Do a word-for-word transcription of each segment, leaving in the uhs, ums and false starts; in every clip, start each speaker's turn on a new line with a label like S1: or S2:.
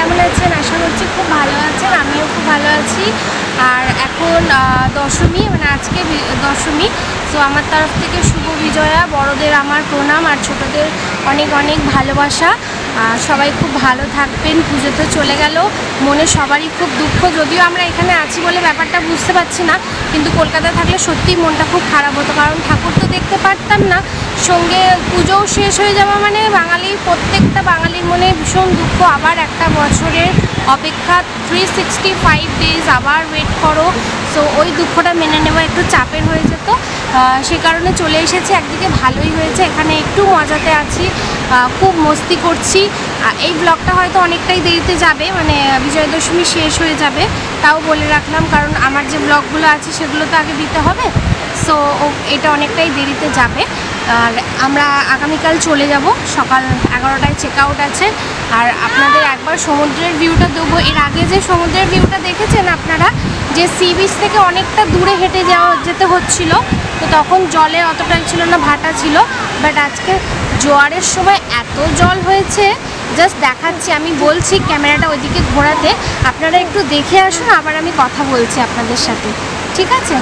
S1: কেমন আছেন? আশা করছি খুব ভালো আছেন, আমিও খুব ভালো আছি। আর এখন দশমী, মানে আজকে দশমী। তো আমার তরফ থেকে শুভ বিজয়া, বড়দের আমার প্রণাম আর ছোটদের অনেক অনেক ভালোবাসা। সবাই খুব ভালো থাকবেন। পুজো তো চলে গেল, মনে সবারই খুব দুঃখ, যদিও আমরা এখানে আছি বলে ব্যাপারটা বুঝতে পারছি না, কিন্তু কলকাতায় থাকলে সত্যিই মনটা খুব খারাপ হতো, কারণ ঠাকুর তো দেখতে পারতাম না, সঙ্গে পুজোও শেষ হয়ে যাওয়া মানে বাঙালির প্রত্যেকটা বাঙালির মনে ভীষণ দুঃখ। আবার একটা বছরের অপেক্ষা, থ্রি সিক্সটি ফাইভ ডেজ আবার ওয়েট করো। সো ওই দুঃখটা মেনে নেওয়া একটু চাপের হয়ে যেত, সে কারণে চলে এসেছি। একদিকে ভালোই হয়েছে, এখানে একটু মজাতে আছি, খুব মস্তি করছি। এই ব্লগটা হয়তো অনেকটাই দেরিতে যাবে, মানে বিজয়া দশমী শেষ হয়ে যাবে, তাও বলে রাখলাম, কারণ আমার যে ব্লগগুলো আছে সেগুলো তো আগে দিতে হবে। সো এটা অনেকটাই দেরিতে যাবে। আর আমরা আগামীকাল চলে যাব, সকাল এগারোটায় চেক আউট আছে। আর আপনাদের একবার সমুদ্রের ভিউটা দেবো। এর আগে যে সমুদ্রের ভিউটা দেখেছেন আপনারা, যে সি বিচ থেকে অনেকটা দূরে হেঁটে যাওয়া যেতে হচ্ছিল, তো তখন জলে অতটাই ছিল না, ভাটা ছিল। বাট আজকে জোয়ারের সময় এত জল হয়েছে, জাস্ট দেখাচ্ছি, আমি বলছি ক্যামেরাটা ওইদিকে ঘোরাতে, আপনারা একটু দেখে আসুন, আবার আমি কথা বলছি আপনাদের সাথে, ঠিক আছে?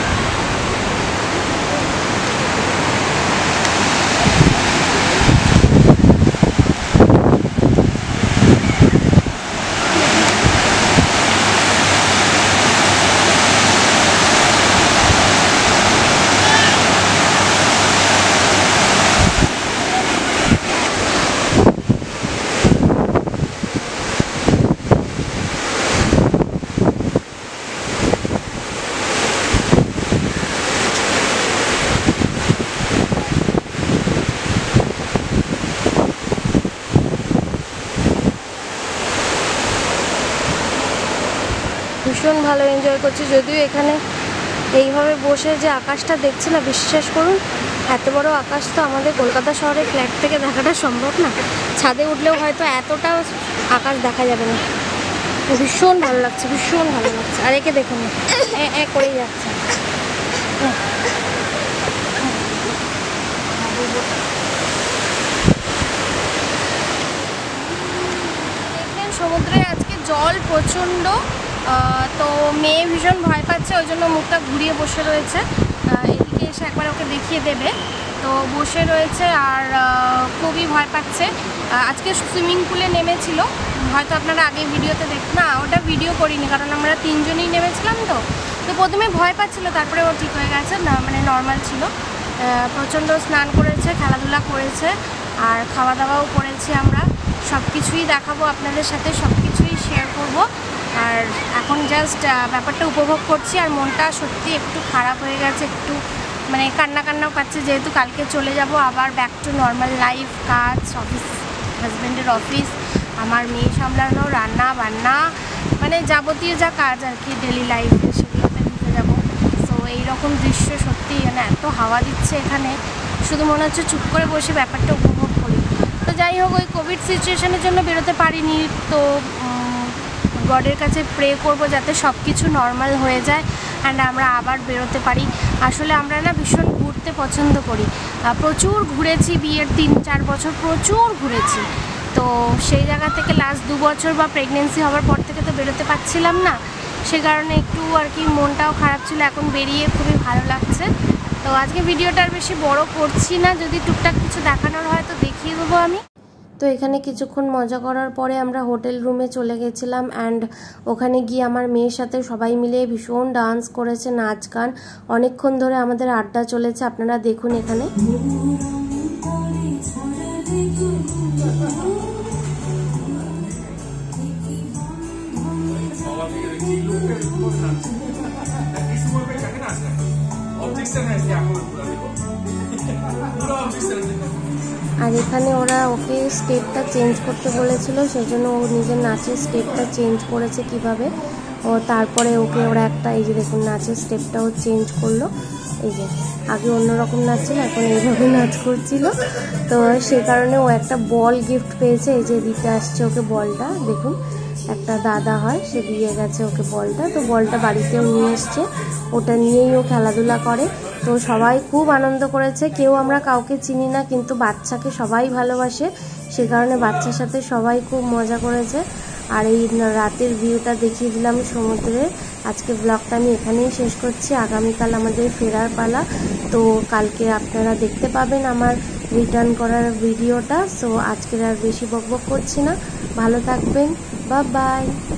S1: ভীষণ ভালো এনজয় করছি, যদিও এখানে এইভাবে বসে যে আকাশটা দেখছি না, বিশ্বাস করুন এত বড় আকাশ তো আমাদের কলকাতা শহরে ফ্ল্যাট থেকে দেখাটা সম্ভব না। ছাদে উঠলেও হয়তো এতটা আকাশ দেখা যাবে না। ভীষণ ভালো লাগছে, ভীষণ ভালো লাগছে। আর একে দেখুন এ করেই যাচ্ছে। দেখলেন সমুদ্রে আজকে জল প্রচণ্ড, তো মেয়ে ভীষণ ভয় পাচ্ছে, ওই জন্য মুখটা ঘুরিয়ে বসে রয়েছে। এদিকে এসে একবার ওকে দেখিয়ে দেবে, তো বসে রয়েছে আর খুবই ভয় পাচ্ছে। আজকে সুইমিং পুলে নেমেছিল, হয়তো আপনারা আগে ভিডিওতে দেখ না, ওটা ভিডিও করিনি কারণ আমরা তিনজনই নেমেছিলাম। তো তো প্রথমে ভয় পাচ্ছিল, তারপরে ও ঠিক হয়ে গেছে, না মানে নর্মাল ছিল। প্রচণ্ড স্নান করেছে, খেলাধুলা করেছে, আর খাওয়া দাওয়াও করেছি। আমরা সব কিছুই দেখাবো আপনাদের সাথে, সব কিছুই শেয়ার করবো। আর এখন জাস্ট ব্যাপারটা উপভোগ করছি, আর মনটা সত্যি একটু খারাপ হয়ে গেছে, একটু মানে কান্না কান্নাও পাচ্ছে, যেহেতু কালকে চলে যাব আবার ব্যাক টু নর্মাল লাইফ, কাজ, অফিস, হাজব্যান্ডের অফিস, আমার মেয়ে সামলানো, রান্না বান্না, মানে যাবতীয় যা কাজ আর কি ডেলি লাইফে, সেগুলোতে ঢুকে যাবো। সো এইরকম দৃশ্য সত্যি, মানে এত হাওয়া দিচ্ছে এখানে, শুধু মনে হচ্ছে চুপ করে বসে ব্যাপারটা উপভোগ করি। তো যাই হোক, ওই কোভিড সিচুয়েশনের জন্য বেরোতে পারিনি, তো গডের কাছে প্রে করব যাতে সব কিছু নর্মাল হয়ে যায় অ্যান্ড আমরা আবার বেরোতে পারি। আসলে আমরা না ভীষণ ঘুরতে পছন্দ করি, প্রচুর ঘুরেছি, বিয়ের তিন চার বছর প্রচুর ঘুরেছি। তো সেই জায়গা থেকে লাস্ট দু বছর বা প্রেগনেন্সি হওয়ার পর থেকে তো বেরোতে পারছিলাম না, সে কারণে একটু আর কি মনটাও খারাপ ছিল। এখন বেরিয়ে খুবই ভালো লাগছে। তো আজকে ভিডিওটা আর বেশি বড় করছি না, যদি টুকটাক কিছু দেখানোর হয় তো দেখিয়ে দেবো আমি। তো এখানে কিছুক্ষণ মজা করার পরে আমরা হোটেল রুমে চলে গেছিলাম, অ্যান্ড ওখানে গিয়ে আমার মেয়ের সাথে সবাই মিলে ভীষণ ডান্স করেছে, নাচ গান, অনেকক্ষণ ধরে আমাদের আড্ডা চলেছে, আপনারা দেখুন এখানে। আর এখানে ওরা ওকে স্টেপটা চেঞ্জ করতে বলেছিল, সেই জন্য ও নিজের নাচের স্টেপটা চেঞ্জ করেছে কিভাবে। ও তারপরে ওকে ওরা একটা, এই যে দেখুন নাচের স্টেপটাও চেঞ্জ করলো, এই যে আগে অন্যরকম নাচছিল, এখন এইভাবে নাচ করছিল। তো সেই কারণে ও একটা বল গিফট পেয়েছে, এই যে দিতে আসছে ওকে বলটা, দেখুন একটা দাদা হয় সে দিয়ে গেছে ওকে বলটা। তো বলটা বাড়িতেও নিয়ে এসছে, ওটা নিয়েই ও খেলাধুলা করে। তো সবাই খুব আনন্দ করেছে, কেউ আমরা কাউকে চিনি না, কিন্তু বাচ্চাকে সবাই ভালোবাসে, সে কারণে বাচ্চার সাথে সবাই খুব মজা করেছে। আর এই রাতের ভিউটা দেখিয়ে দিলাম সমুদ্রের। আজকে ব্লগটা আমি এখানেই শেষ করছি। আগামীকাল আমাদের ফেরার পালা, তো কালকে আপনারা দেখতে পাবেন আমার রিটার্ন করার ভিডিওটা। সো আজকের আর বেশি বকবক করছি না, ভালো থাকবেন, বাই বাই।